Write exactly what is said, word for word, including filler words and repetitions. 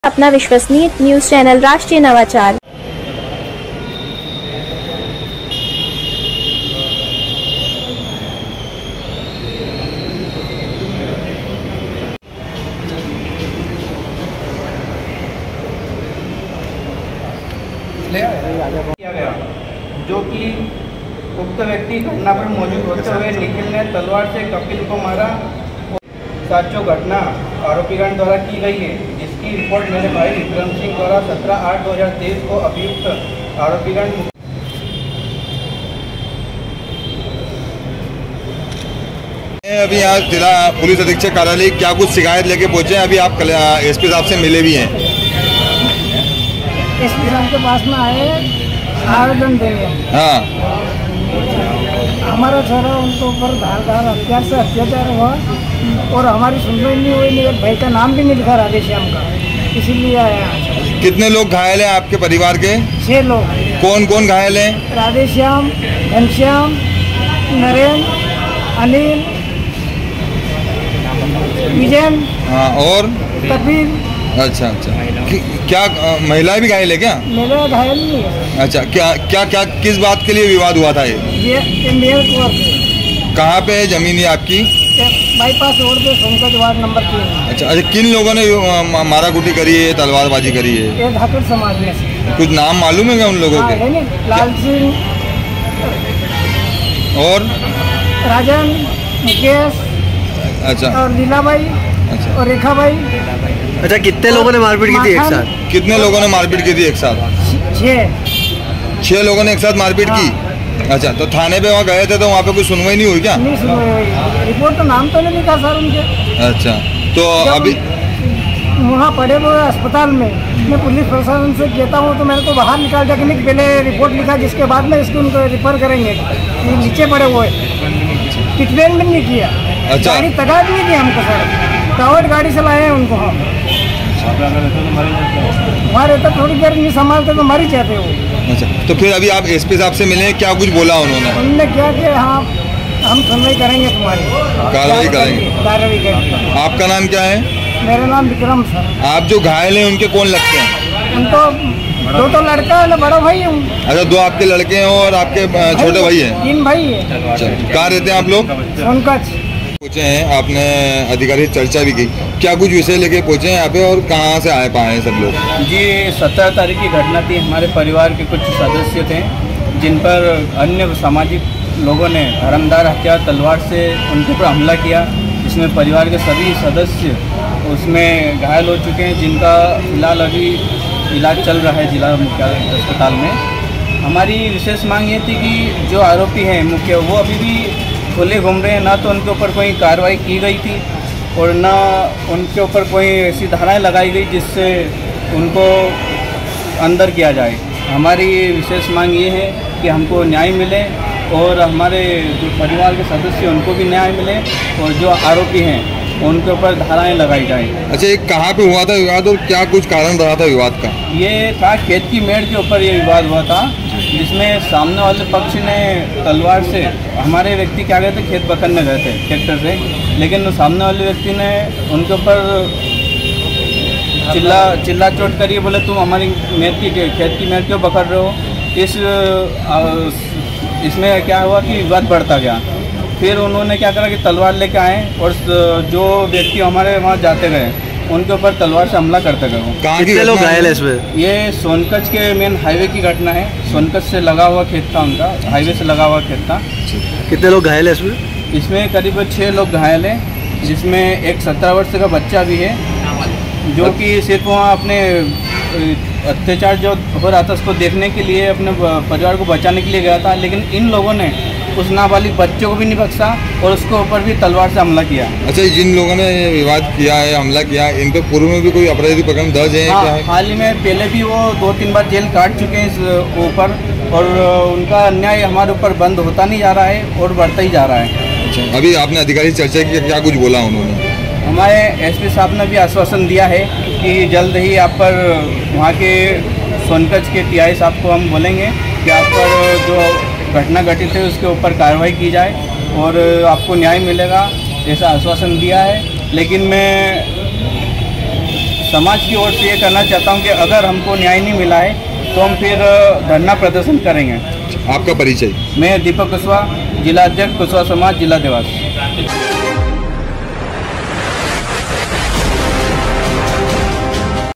अपना विश्वसनीय news channel राष्ट्रीय नवाचार। किया गया जो कि उक्त व्यक्ति घटना पर मौजूद होते हुए निखिल ने तलवार से कपिल को मारा। साथ जो घटना आरोपीगण द्वारा की गई है, जिसकी रिपोर्ट मेरे भाई विक्रम सिंह द्वारा सत्रह आठ दो हज़ार तेईस को अभियुक्त आरोपीगण अभी यहाँ जिला पुलिस अधीक्षक कार्यालय क्या कुछ शिकायत लेके पहुंचे हैं? अभी आप एसपी साहब से मिले भी हैं? एसपी साहब के पास में आए आवेदन देंगे। हाँ, हमारा छोरा उनके ऊपर धारदार हथियार से अत्याचार हुआ और हमारी सुनवाई नहीं हुई। मेरे भाई का नाम भी नहीं लिखा राधेश्याम का, इसीलिए आया। कितने लोग घायल हैं आपके परिवार के? छह लोग। कौन कौन घायल हैं? राधेश्याम, घनश्याम, नरेंद्र, अनिल, विजयन, हाँ, और कपिल। अच्छा अच्छा, क्या महिलाएं भी घायल है क्या? मेरे घायल नहीं है। अच्छा, क्या क्या क्या किस बात के लिए विवाद हुआ था? ये ये, ये मेरे को कहाँ पे है जमीन ये आपकी? बाईपास रोड पे सोनकच वार्ड नंबर तीन। अच्छा अच्छा, किन लोगों ने मारा कुटी करी है, तलवारबाजी करी है? ये ठाकुर समाज में से। कुछ नाम मालूम है क्या उन लोगों के? लाल सिंह और राजन, मुकेश, अच्छा, और लीलाबाई, अच्छा, और रेखा भाई। अच्छा, कितने लोगों ने मारपीट की थी एक साथ? कितने लोगों ने मारपीट की थी एक साथ? छह छह लोगों ने एक साथ मारपीट हाँ। की। अच्छा, तो थाने पे वहाँ गए थे तो वहाँ पे कोई सुनवाई नहीं हुई क्या? नहीं सुनवाई हुई। रिपोर्ट तो नाम तो नहीं लिखा सर उनके। अच्छा, तो अभी वहाँ पड़े हुए अस्पताल में मैं पुलिस प्रशासन से कहता हूँ तो मेरे को बाहर निकाल जाके नहीं, पहले रिपोर्ट लिखा जिसके बाद में इसको उनको रिफर करेंगे। ये नीचे पड़े हुए ट्रीटमेंट भी नहीं किया। अच्छा, गाड़ी तगा भी नहीं दी हमको सर, प्राइवेट गाड़ी से लाए हैं उनको हम। वहाँ रहता थोड़ी देर नहीं संभालते तो मर ही जाते वो। अच्छा, तो फिर अभी आप एसपी साहब से मिले, क्या कुछ बोला उन्होंने? उन्होंने क्या कि हाँ हम सुनवाई करेंगे, तुम्हारी कार्रवाई करेंगे। कार्रवाई करेंगे। आपका नाम क्या है? मेरा नाम विक्रम सर। आप जो घायल हैं उनके कौन लगते हैं? उनको दो तो लड़का है, बड़ा भाई हूँ। अच्छा, दो आपके लड़के हैं और आपके छोटे भाई हैं? तीन भाई है। अच्छा, कहाँ रहते हैं आप लोग? सोनकच पूछे हैं आपने, अधिकारी से चर्चा भी की, क्या कुछ विषय लेके पहुंचे हैं यहाँ पे और कहाँ से आए पाए हैं सब लोग? जी, सत्रह तारीख की घटना थी। हमारे परिवार के कुछ सदस्य थे जिन पर अन्य सामाजिक लोगों ने धर्मदार हथियार तलवार से उनके ऊपर हमला किया, जिसमें परिवार के सभी सदस्य उसमें घायल हो चुके हैं, जिनका फिलहाल अभी इलाज चल रहा है जिला मुख्यालय अस्पताल में। हमारी विशेष मांग ये थी कि जो आरोपी हैं मुख्य, वो अभी भी खुले घूम रहे हैं। ना तो उनके ऊपर कोई कार्रवाई की गई थी और ना उनके ऊपर कोई ऐसी धाराएं लगाई गई जिससे उनको अंदर किया जाए। हमारी विशेष मांग ये है कि हमको न्याय मिले और हमारे जो परिवार के सदस्य उनको भी न्याय मिले और जो आरोपी हैं उनके ऊपर धाराएं लगाई जाएं। अच्छा, ये कहाँ पे हुआ था विवाद और क्या कुछ कारण रहा था विवाद का? ये था खेत की मेड़ के ऊपर ये विवाद हुआ था, जिसमें सामने वाले पक्ष ने तलवार से, हमारे व्यक्ति क्या गए थे खेत पकड़ने गए थे ट्रैक्टर से, लेकिन सामने वाले व्यक्ति ने उनके ऊपर चिल्ला चिल्ला चोट करी, बोले तुम हमारी मेड़ की खेत की मेड़ क्यों पकड़ रहे हो। इस इसमें क्या हुआ कि विवाद बढ़ता गया। फिर उन्होंने क्या करा कि तलवार लेके आए और जो व्यक्ति हमारे वहाँ जाते गए उनके ऊपर तलवार से हमला करते गए। कितने लोग घायल है इसमें? ये सोनकच के मेन हाईवे की घटना है। सोनकच से लगा हुआ खेत था उनका, हाईवे से लगा हुआ खेत था। कितने लोग घायल है इसमें? इसमें करीब छः लोग घायल हैं, जिसमें एक सत्रह वर्ष का बच्चा भी है, जो कि सिर्फ वहाँ अपने अत्याचार जो हो रहा था उसको देखने के लिए, अपने परिवार को बचाने के लिए गया था। लेकिन इन लोगों ने उस नाबालिग बच्चों को भी नहीं बख्शा और उसके ऊपर भी तलवार से हमला किया। अच्छा, जिन लोगों ने विवाद किया है, हमला किया है, इन पे पूर्व में भी कोई अपराधी प्रकरण दर्ज है? हाँ, क्या है? हाल ही में पहले भी वो दो तीन बार जेल काट चुके हैं इस ऊपर, और उनका अन्याय हमारे ऊपर बंद होता नहीं जा रहा है और बढ़ता ही जा रहा है। अच्छा, अभी आपने अधिकारी से चर्चा की, क्या कुछ बोला उन्होंने? हमारे एसपी साहब ने भी आश्वासन दिया है कि जल्द ही आप पर वहाँ के सोनकच के टीआई साहब को हम बोलेंगे कि आप पर जो घटना घटित है उसके ऊपर कार्रवाई की जाए और आपको न्याय मिलेगा, ऐसा आश्वासन दिया है। लेकिन मैं समाज की ओर से ये करना चाहता हूँ कि अगर हमको न्याय नहीं मिला है तो हम फिर धरना प्रदर्शन करेंगे। आपका परिचय? मैं दीपक कुशवाहा, जिला अध्यक्ष कुशवाहा समाज, जिला देवास।